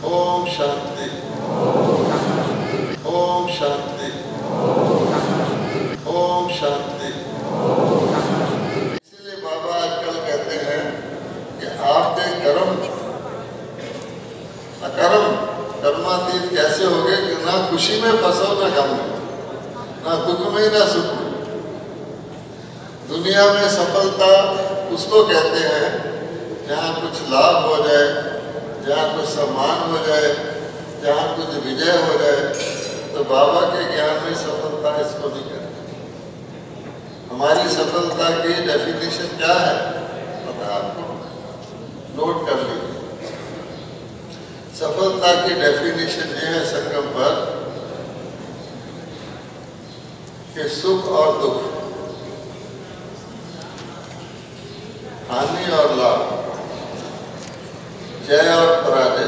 ओम शांति, ओम शांति, ओम शांति। इसीलिए बाबा आजकल कहते हैं कि आपके कर्म अकर्म कर्मातीत कैसे हो गए कि ना खुशी में फंसो ना गम में, ना दुख में ना सुख में। दुनिया में सफलता उसको कहते हैं जहाँ कुछ लाभ हो जाए, जहाँ कुछ सम्मान हो जाए, जहाँ कुछ विजय हो जाए। तो बाबा के ज्ञान में सफलता इसको नहीं कहते। हमारी सफलता की डेफिनेशन क्या है पता आपको? नोट कर लीजिए। सफलता की डेफिनेशन ये है संगम पर कि सुख और दुख, हानि और लाभ, जय और पराजय,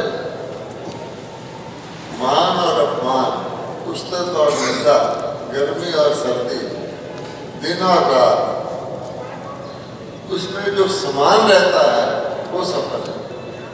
मान और अपमान, उस्तत और निंदा, गर्मी और सर्दी, दिन और रात, उसमें जो समान रहता है वो सफल है।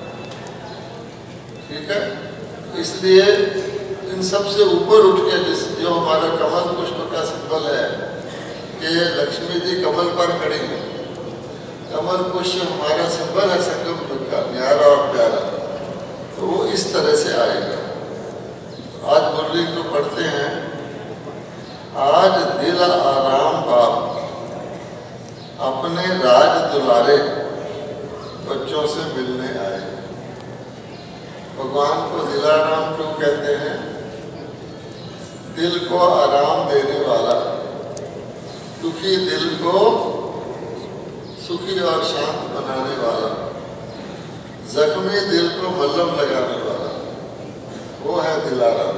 ठीक है? इसलिए इन सबसे ऊपर उठ के जो हमारा कमल पुष्प का सिंबल है कि लक्ष्मी जी कमल पर खड़ी है। कमल पुष्प हमारा सिंबल है संगम युग का, न्यारा और प्यारा। तो वो इस तरह से आएगा। आज मुरली को पढ़ते हैं, आज दिल आराम बाप अपने राज दुलारे बच्चों से मिलने आए। भगवान को दिलाराम क्यों कहते हैं? दिल को आराम देने वाला, दुखी दिल को सुखी और शांत बनाने वाला, जख्मी दिल को मल्लम लगाने वाला, वो है दिलाराम।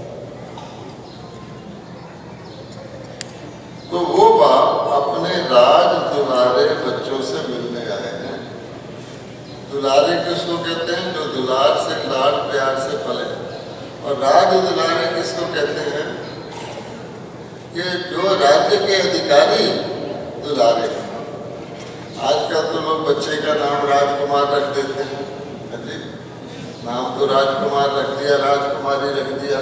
तो वो बाप अपने राज दुलारे बच्चों से मिलने आए हैं। दुलारे किसको कहते हैं? जो दुलार से लाड प्यार से पले। और राज दुलारे किसको कहते हैं? कि जो राज्य के अधिकारी दुलारे। आजकल तो लोग बच्चे का नाम राजकुमार रख देते हैं। जी, नाम तो राजकुमार रख दिया, राजकुमारी रख दिया।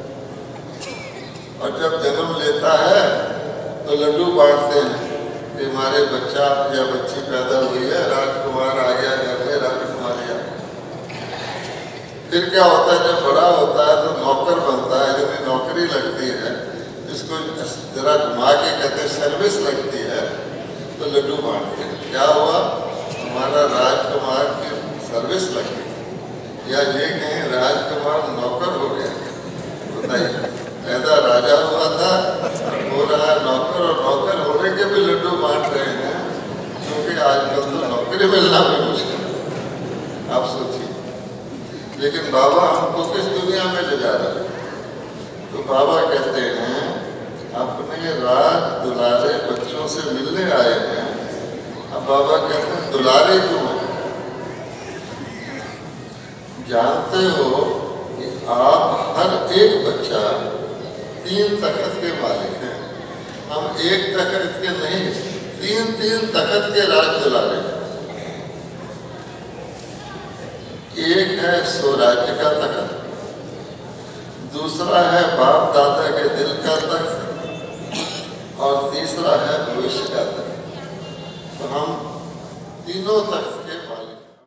और जब जन्म लेता है तो लड्डू बांटते हैं कि हमारे बच्चा या बच्ची पैदा हुई है, राजकुमार आ गया घर में, राजकुमारी आ गई। फिर क्या होता है? जब बड़ा होता है तो नौकर बनता है, जिन्हें नौकरी लगती है, जिसको जरा घुमा के कहते सर्विस लगती है, तो लड्डू बांटते हैं। क्या हुआ? हमारा राजकुमार की सर्विस लगी, या ये कहें राजकुमार नौकर हो गया। बताइए, पैदा राजा हुआ था, हो रहा है नौकर, और नौकर होने के भी लड्डू बांट रहे हैं, क्योंकि आजकल तो नौकरी मिलना भी मुश्किल है। आप सोचिए। लेकिन बाबा हमको किस दुनिया में ले जा रहा है? तो बाबा कहते हैं अपने राज दुलारे बच्चों से मिलने आए हैं। अब बाबा कहते हैं दुलारे क्यों हैं? जानते हो कि आप हर एक बच्चा 3 तखत के मालिक हैं। हम एक तखत के नहीं, 3 तखत के राज दुलारे हैं। एक है स्वराज्य का तखत, दूसरा है बाप दादा के दिल का तखत, और तीसरा है भविष्य का तखत। तो हम तीनों तखत